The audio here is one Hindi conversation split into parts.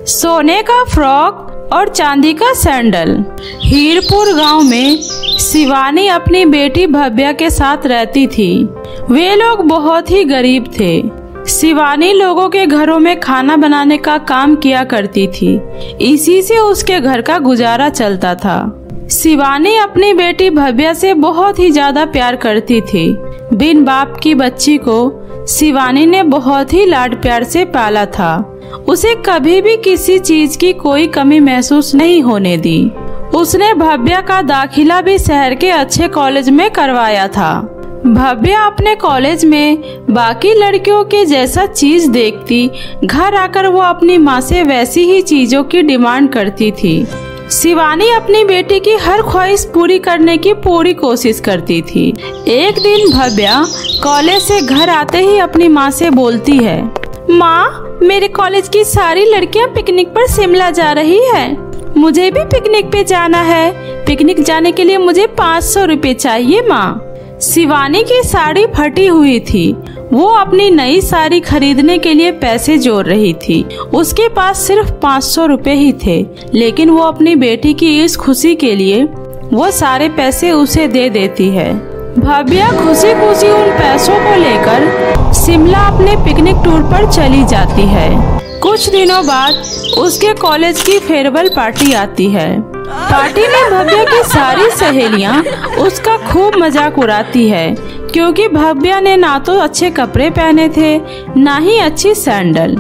सोने का फ्रॉक और चांदी का सैंडल। हीरपुर गांव में शिवानी अपनी बेटी भव्या के साथ रहती थी। वे लोग बहुत ही गरीब थे। शिवानी लोगों के घरों में खाना बनाने का काम किया करती थी। इसी से उसके घर का गुजारा चलता था। शिवानी अपनी बेटी भव्या से बहुत ही ज्यादा प्यार करती थी। बिन बाप की बच्ची को शिवानी ने बहुत ही लाड प्यार से पाला था। उसे कभी भी किसी चीज की कोई कमी महसूस नहीं होने दी। उसने भव्या का दाखिला भी शहर के अच्छे कॉलेज में करवाया था। भव्या अपने कॉलेज में बाकी लड़कियों के जैसा चीज देखती, घर आकर वो अपनी माँ से वैसी ही चीजों की डिमांड करती थी। शिवानी अपनी बेटी की हर ख्वाहिश पूरी करने की पूरी कोशिश करती थी। एक दिन भव्या कॉलेज से घर आते ही अपनी माँ से बोलती है, माँ, मेरे कॉलेज की सारी लड़कियाँ पिकनिक पर शिमला जा रही है। मुझे भी पिकनिक पे जाना है। पिकनिक जाने के लिए मुझे 500 रुपए चाहिए माँ। शिवानी की साड़ी फटी हुई थी। वो अपनी नई साड़ी खरीदने के लिए पैसे जोड़ रही थी। उसके पास सिर्फ 500 रुपए ही थे, लेकिन वो अपनी बेटी की इस खुशी के लिए वो सारे पैसे उसे दे देती है। भव्या खुशी खुशी उन पैसों को लेकर शिमला अपने पिकनिक टूर पर चली जाती है। कुछ दिनों बाद उसके कॉलेज की फेयरवेल पार्टी आती है। पार्टी में भव्या की सारी सहेलियां उसका खूब मजाक उड़ाती है, क्योंकि भव्या ने ना तो अच्छे कपड़े पहने थे, ना ही अच्छी सैंडल।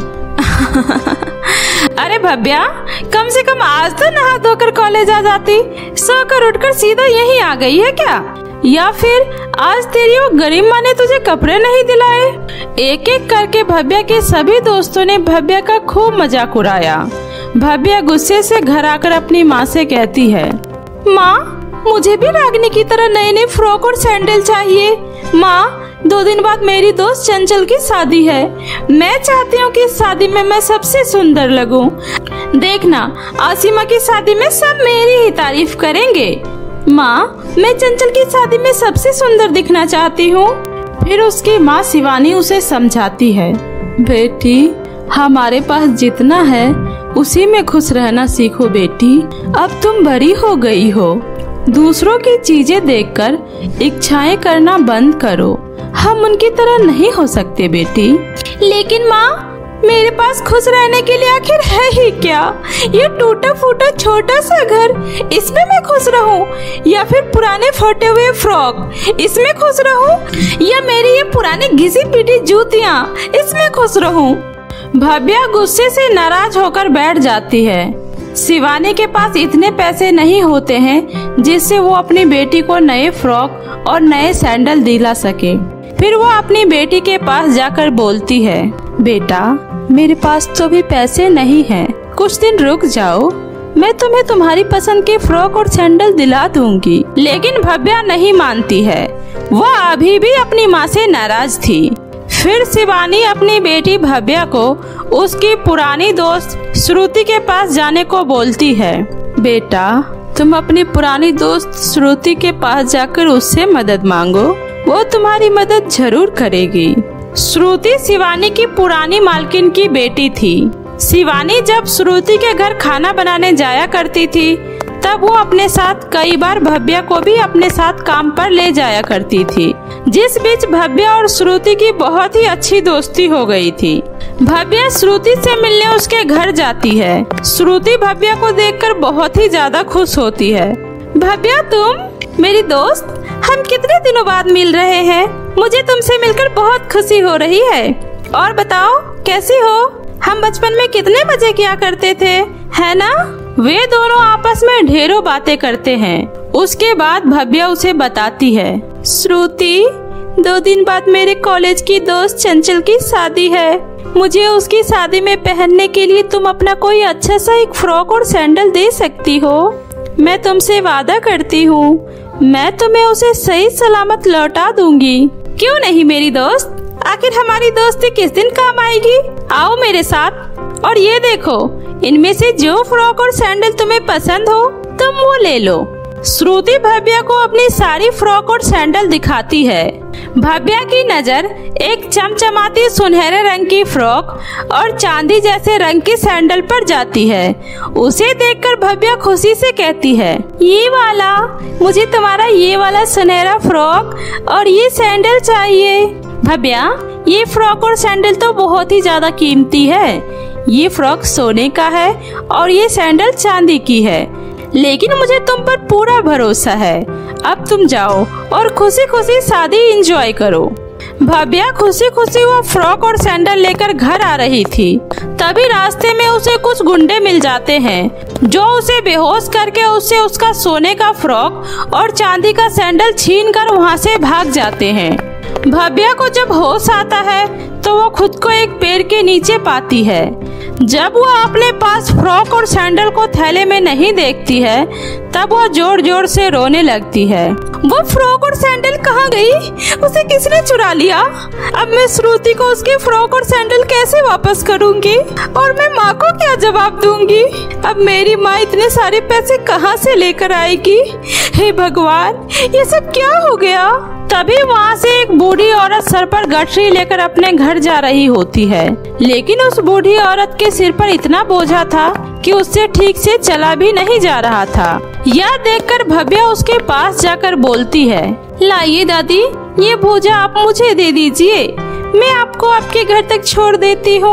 अरे भव्या, कम से कम आज तो नहा धोकर कॉलेज आ जाती। सोकर उठकर सीधा यहीं आ गई है क्या? या फिर आज तेरी वो गरीब माँ ने तुझे कपड़े नहीं दिलाए? एक एक करके भव्या के सभी दोस्तों ने भव्या का खूब मजाक उड़ाया। भव्या गुस्से से घर आकर अपनी माँ से कहती है, माँ, मुझे भी रागिनी की तरह नए नए फ्रॉक और सैंडल चाहिए। माँ, 2 दिन बाद मेरी दोस्त चंचल की शादी है। मैं चाहती हूँ कि इस शादी में मैं सबसे सुंदर लगूं। देखना, आसिमा की शादी में सब मेरी ही तारीफ करेंगे। माँ, मैं चंचल की शादी में सबसे सुंदर दिखना चाहती हूँ। फिर उसकी माँ शिवानी उसे समझाती है, बेटी, हमारे पास जितना है उसी में खुश रहना सीखो बेटी। अब तुम बड़ी हो गई हो। दूसरों की चीजें देखकर इच्छाएं करना बंद करो। हम उनकी तरह नहीं हो सकते बेटी। लेकिन माँ, मेरे पास खुश रहने के लिए आखिर है ही क्या? ये टूटा फूटा छोटा सा घर, इसमें मैं खुश रहूं? या फिर पुराने फटे हुए फ्रॉक, इसमें खुश रहूं? या मेरी ये पुरानी घिसी पिटी जूतियाँ, इसमें खुश रहूं? भव्या गुस्से से नाराज होकर बैठ जाती है। शिवानी के पास इतने पैसे नहीं होते हैं जिससे वो अपनी बेटी को नए फ्रॉक और नए सैंडल दिला सके। फिर वो अपनी बेटी के पास जाकर बोलती है, बेटा, मेरे पास तो भी पैसे नहीं हैं। कुछ दिन रुक जाओ, मैं तुम्हें तुम्हारी पसंद के फ्रॉक और सैंडल दिला दूंगी। लेकिन भव्या नहीं मानती है। वह अभी भी अपनी माँ से नाराज थी। फिर शिवानी अपनी बेटी भव्या को उसकी पुरानी दोस्त श्रुति के पास जाने को बोलती है, बेटा, तुम अपनी पुरानी दोस्त श्रुति के पास जाकर उससे मदद मांगो। वो तुम्हारी मदद जरूर करेगी। श्रुति शिवानी की पुरानी मालकिन की बेटी थी। शिवानी जब श्रुति के घर खाना बनाने जाया करती थी, तब वो अपने साथ कई बार भव्या को भी अपने साथ काम पर ले जाया करती थी, जिस बीच भव्या और श्रुति की बहुत ही अच्छी दोस्ती हो गई थी। भव्या श्रुति से मिलने उसके घर जाती है। श्रुति भव्या को देखकर बहुत ही ज्यादा खुश होती है। भव्या, तुम मेरी दोस्त, हम कितने दिनों बाद मिल रहे हैं। मुझे तुमसे मिलकर बहुत खुशी हो रही है। और बताओ, कैसी हो? हम बचपन में कितने मजे किया करते थे, है ना? वे दोनों आपस में ढेरों बातें करते हैं। उसके बाद भव्या उसे बताती है, श्रुति, 2 दिन बाद मेरे कॉलेज की दोस्त चंचल की शादी है। मुझे उसकी शादी में पहनने के लिए तुम अपना कोई अच्छा सा एक फ्रॉक और सैंडल दे सकती हो? मैं तुमसे वादा करती हूँ, मैं तुम्हें उसे सही सलामत लौटा दूंगी। क्यों नहीं मेरी दोस्त? आखिर हमारी दोस्ती किस दिन काम आएगी? आओ मेरे साथ। और ये देखो, इनमें से जो फ्रॉक और सैंडल तुम्हें पसंद हो तुम वो ले लो। श्रुति भव्या को अपनी सारी फ्रॉक और सैंडल दिखाती है। भव्या की नजर एक चमचमाती सुनहरे रंग की फ्रॉक और चांदी जैसे रंग की सैंडल पर जाती है। उसे देखकर भव्या खुशी से कहती है, ये वाला, मुझे तुम्हारा ये वाला सुनहरा फ्रॉक और ये सैंडल चाहिए। भव्या, ये फ्रॉक और सैंडल तो बहुत ही ज्यादा कीमती है। ये फ्रॉक सोने का है और ये सैंडल चांदी की है, लेकिन मुझे तुम पर पूरा भरोसा है। अब तुम जाओ और खुशी खुशी शादी एंजॉय करो। भव्या खुशी खुशी वो फ्रॉक और सैंडल लेकर घर आ रही थी। तभी रास्ते में उसे कुछ गुंडे मिल जाते हैं, जो उसे बेहोश करके उससे उसका सोने का फ्रॉक और चांदी का सैंडल छीनकर वहाँ से भाग जाते हैं। भव्या को जब होश आता है तो वो खुद को एक पेड़ के नीचे पाती है। जब वो अपने पास फ्रॉक और सैंडल को थैले में नहीं देखती है, तब वो जोर जोर से रोने लगती है। वो फ्रॉक और सैंडल कहाँ गई? उसे किसने चुरा लिया? अब मैं श्रुति को उसके फ्रॉक और सैंडल कैसे वापस करूँगी? और मैं माँ को क्या जवाब दूंगी? अब मेरी माँ इतने सारे पैसे कहाँ से लेकर आएगी? हे भगवान, ये सब क्या हो गया? तभी वहाँ से एक बूढ़ी औरत सर पर गठरी लेकर अपने घर जा रही होती है, लेकिन उस बूढ़ी औरत के सिर पर इतना बोझा था कि उससे ठीक से चला भी नहीं जा रहा था। यह देखकर भव्या उसके पास जाकर बोलती है, लाइए दादी, ये बोझा आप मुझे दे दीजिए, मैं आपको आपके घर तक छोड़ देती हूँ।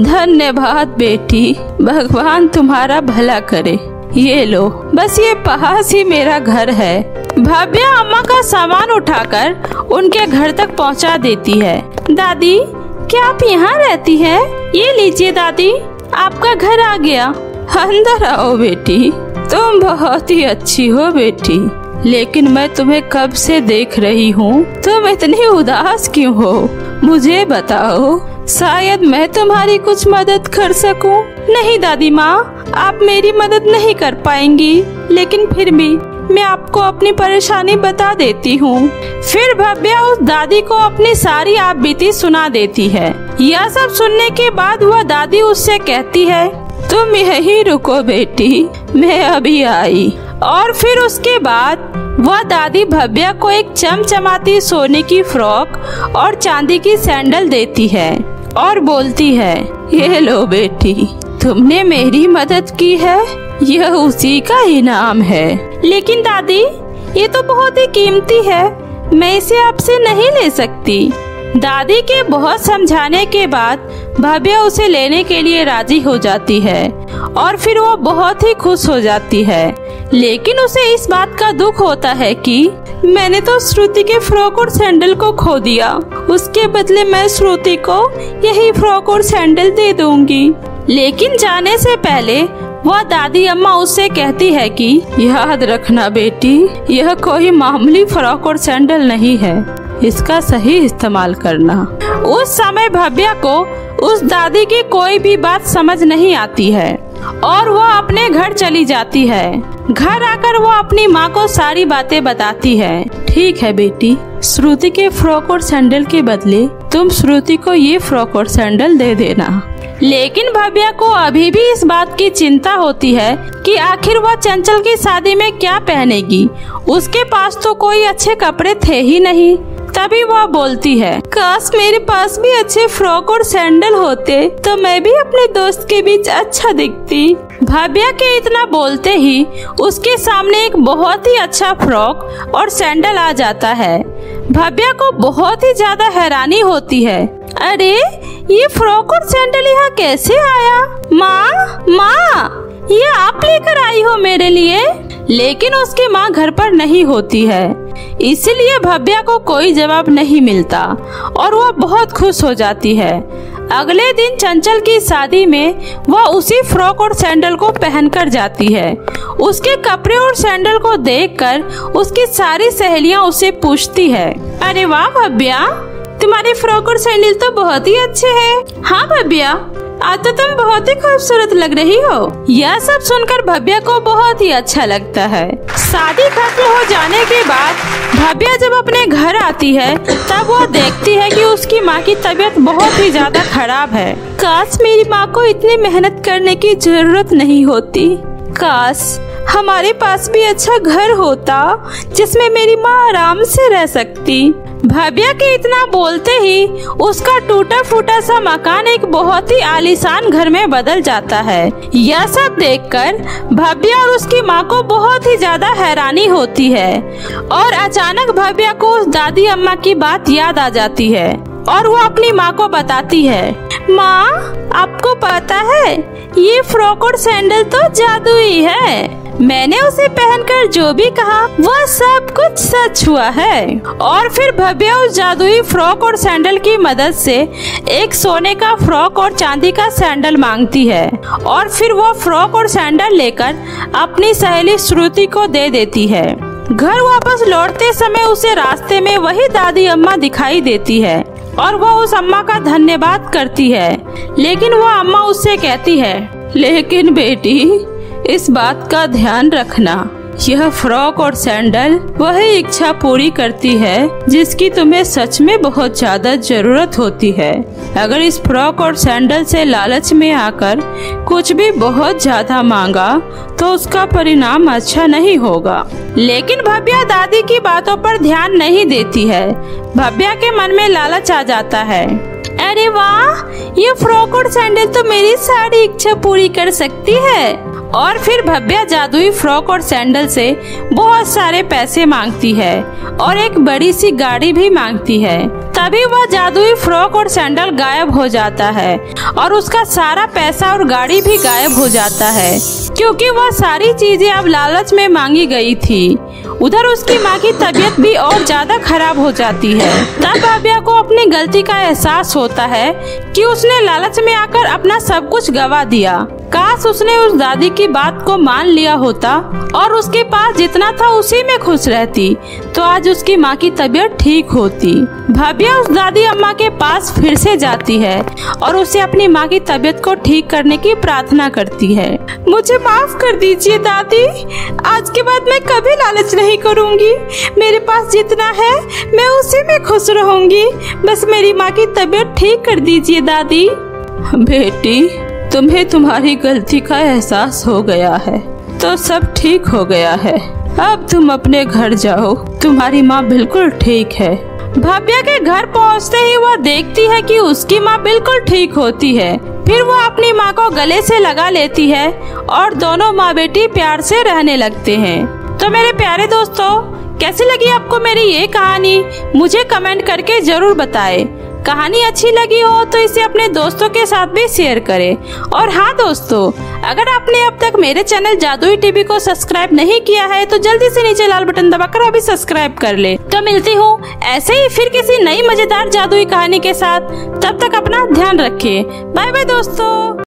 धन्यवाद बेटी, भगवान तुम्हारा भला करे। ये लो, बस ये पास ही मेरा घर है। भव्या अम्मा का सामान उठाकर उनके घर तक पहुंचा देती है। दादी, क्या आप यहाँ रहती हैं? ये लीजिए दादी, आपका घर आ गया। अंदर आओ बेटी, तुम बहुत ही अच्छी हो बेटी, लेकिन मैं तुम्हें कब से देख रही हूँ। तुम इतनी उदास क्यों हो? मुझे बताओ, शायद मैं तुम्हारी कुछ मदद कर सकूं। नहीं दादी माँ, आप मेरी मदद नहीं कर पाएंगी, लेकिन फिर भी मैं आपको अपनी परेशानी बता देती हूँ। फिर भव्या उस दादी को अपनी सारी आपबीती सुना देती है। यह सब सुनने के बाद वह दादी उससे कहती है, तुम यहीं रुको बेटी, मैं अभी आई। और फिर उसके बाद वह दादी भव्या को एक चमचमाती सोने की फ्रॉक और चांदी की सैंडल देती है और बोलती है, ये लो बेटी, तुमने मेरी मदद की है, यह उसी का इनाम है। लेकिन दादी, ये तो बहुत ही कीमती है, मैं इसे आपसे नहीं ले सकती। दादी के बहुत समझाने के बाद भव्या उसे लेने के लिए राजी हो जाती है और फिर वो बहुत ही खुश हो जाती है। लेकिन उसे इस बात का दुख होता है कि मैंने तो श्रुति के फ्रॉक और सैंडल को खो दिया, उसके बदले मैं श्रुति को यही फ्रॉक और सैंडल दे दूंगी। लेकिन जाने से पहले वह दादी अम्मा उससे कहती है कि याद रखना बेटी, यह कोई मामूली फ्रॉक और सैंडल नहीं है, इसका सही इस्तेमाल करना। उस समय भव्या को उस दादी की कोई भी बात समझ नहीं आती है और वह अपने घर चली जाती है। घर आकर वो अपनी माँ को सारी बातें बताती है। ठीक है बेटी, श्रुति के फ्रॉक और सैंडल के बदले तुम श्रुति को ये फ्रॉक और सैंडल दे देना। लेकिन भव्या को अभी भी इस बात की चिंता होती है कि आखिर वह चंचल की शादी में क्या पहनेगी। उसके पास तो कोई अच्छे कपड़े थे ही नहीं। तभी वह बोलती है, काश मेरे पास भी अच्छे फ्रॉक और सैंडल होते तो मैं भी अपने दोस्त के बीच अच्छा दिखती। भव्या के इतना बोलते ही उसके सामने एक बहुत ही अच्छा फ्रॉक और सैंडल आ जाता है। भव्या को बहुत ही ज्यादा हैरानी होती है, अरे ये फ्रॉक और सैंडल यहाँ कैसे आया? माँ, ये आप लेकर आई हो मेरे लिए? लेकिन उसकी माँ घर पर नहीं होती है, इसलिए भव्या को कोई जवाब नहीं मिलता और वह बहुत खुश हो जाती है। अगले दिन चंचल की शादी में वह उसी फ्रॉक और सैंडल को पहनकर जाती है। उसके कपड़े और सैंडल को देखकर उसकी सारी सहेलियां उससे पूछती है, अरे वाह भव्या, तुम्हारे फ्रॉक और सैंडल तो बहुत ही अच्छे हैं। हाँ भव्या, आज तो तुम बहुत ही खूबसूरत लग रही हो। यह सब सुनकर भव्या को बहुत ही अच्छा लगता है। शादी खत्म हो जाने के बाद भव्या जब अपने घर आती है तब वह देखती है कि उसकी माँ की तबीयत बहुत ही ज्यादा खराब है। काश मेरी माँ को इतनी मेहनत करने की जरूरत नहीं होती। काश हमारे पास भी अच्छा घर होता जिसमें मेरी माँ आराम से रह सकती। भव्या के इतना बोलते ही उसका टूटा फूटा सा मकान एक बहुत ही आलीशान घर में बदल जाता है। यह सब देखकर भव्या और उसकी माँ को बहुत ही ज्यादा हैरानी होती है और अचानक भव्या को उस दादी अम्मा की बात याद आ जाती है और वो अपनी माँ को बताती है, माँ आपको पता है ये फ्रॉक और सैंडल तो जादुई है। मैंने उसे पहनकर जो भी कहा वह सब कुछ सच हुआ है। और फिर भव्या उस जादुई फ्रॉक और सैंडल की मदद से एक सोने का फ्रॉक और चांदी का सैंडल मांगती है और फिर वो फ्रॉक और सैंडल लेकर अपनी सहेली श्रुति को दे देती है। घर वापस लौटते समय उसे रास्ते में वही दादी अम्मा दिखाई देती है और वह उस अम्मा का धन्यवाद करती है, लेकिन वह अम्मा उससे कहती है, लेकिन बेटी इस बात का ध्यान रखना, यह फ्रॉक और सैंडल वही इच्छा पूरी करती है जिसकी तुम्हें सच में बहुत ज्यादा जरूरत होती है। अगर इस फ्रॉक और सैंडल से लालच में आकर कुछ भी बहुत ज्यादा मांगा तो उसका परिणाम अच्छा नहीं होगा। लेकिन भव्या दादी की बातों पर ध्यान नहीं देती है। भव्या के मन में लालच आ जाता है, अरे वाह ये फ्रॉक और सैंडल तो मेरी सारी इच्छा पूरी कर सकती है। और फिर भव्या जादुई फ्रॉक और सैंडल से बहुत सारे पैसे मांगती है और एक बड़ी सी गाड़ी भी मांगती है। तभी वह जादुई फ्रॉक और सैंडल गायब हो जाता है और उसका सारा पैसा और गाड़ी भी गायब हो जाता है, क्योंकि वह सारी चीजें अब लालच में मांगी गई थी। उधर उसकी माँ की तबीयत भी और ज्यादा खराब हो जाती है। तब भव्या को अपनी गलती का एहसास होता है कि उसने लालच में आकर अपना सब कुछ गवा दिया। काश उसने उस दादी की बात को मान लिया होता और उसके पास जितना था उसी में खुश रहती तो आज उसकी माँ की तबीयत ठीक होती। भव्या उस दादी अम्मा के पास फिर से जाती है और उसे अपनी माँ की तबीयत को ठीक करने की प्रार्थना करती है। मुझे माफ कर दीजिए दादी, आज के बाद मैं कभी लालच नहीं करूँगी। मेरे पास जितना है मैं उसी में खुश रहूँगी। बस मेरी माँ की तबीयत ठीक कर दीजिए दादी। बेटी तुम्हें तुम्हारी गलती का एहसास हो गया है तो सब ठीक हो गया है। अब तुम अपने घर जाओ, तुम्हारी माँ बिल्कुल ठीक है। भव्या के घर पहुँचते ही वह देखती है कि उसकी माँ बिल्कुल ठीक होती है। फिर वह अपनी माँ को गले से लगा लेती है और दोनों माँ बेटी प्यार से रहने लगते हैं। तो मेरे प्यारे दोस्तों, कैसी लगी आपको मेरी ये कहानी? मुझे कमेंट करके जरूर बताएं। कहानी अच्छी लगी हो तो इसे अपने दोस्तों के साथ भी शेयर करें। और हाँ दोस्तों, अगर आपने अब तक मेरे चैनल जादुई टीवी को सब्सक्राइब नहीं किया है तो जल्दी से नीचे लाल बटन दबाकर अभी सब्सक्राइब कर ले। तो मिलती हूँ ऐसे ही फिर किसी नई मजेदार जादुई कहानी के साथ। तब तक अपना ध्यान रखें। बाय बाय दोस्तों।